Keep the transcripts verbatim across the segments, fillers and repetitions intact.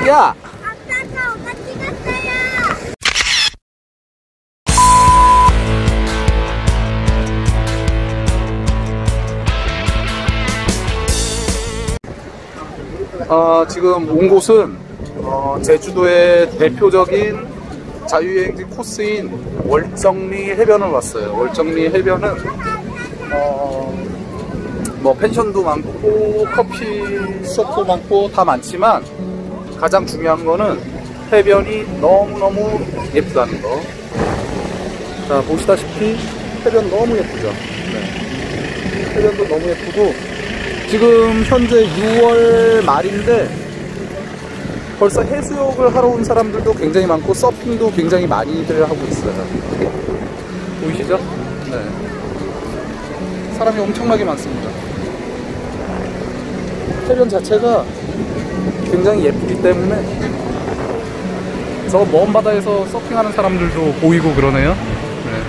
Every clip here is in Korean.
야! 아빠가 엄마 찍었어요. 어, 지금 온 곳은 어, 제주도의 대표적인 자유여행지 코스인 월정리 해변을 왔어요. 월정리 해변은 어, 뭐 펜션도 많고 커피숍도 많고 다 많지만 가장 중요한 거는 해변이 너무너무 예쁘다는 거. 자, 보시다시피 해변 너무 예쁘죠. 네. 해변도 너무 예쁘고 지금 현재 유월 말인데 벌써 해수욕을 하러 온 사람들도 굉장히 많고 서핑도 굉장히 많이들 하고 있어요. 보이시죠? 네. 사람이 엄청나게 많습니다. 해변 자체가 굉장히 예쁘기 때문에 저 먼 바다에서 서핑하는 사람들도 보이고 그러네요. 네.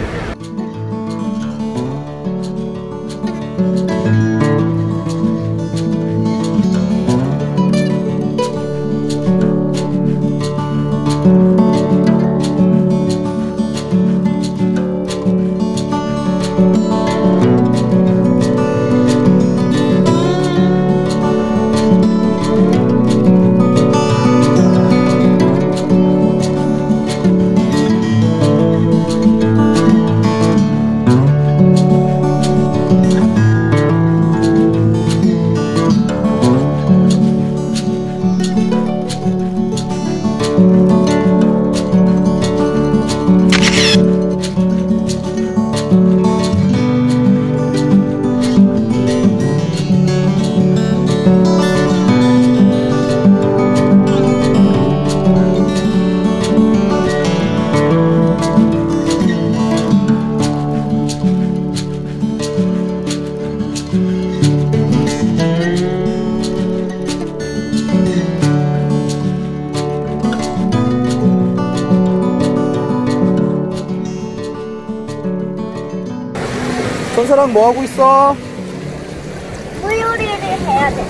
전사랑 뭐 하고 있어? 물 요리를 해야 돼.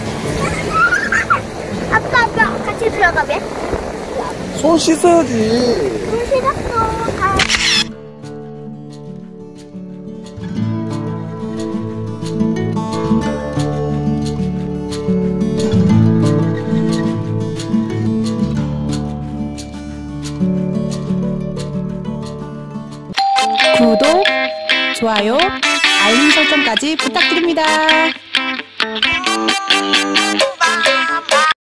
아빠, 아빠 같이 들어가면? 손 씻어야지. 물 씻었어. 다. 구독, 좋아요, 알림 설정까지 부탁드립니다.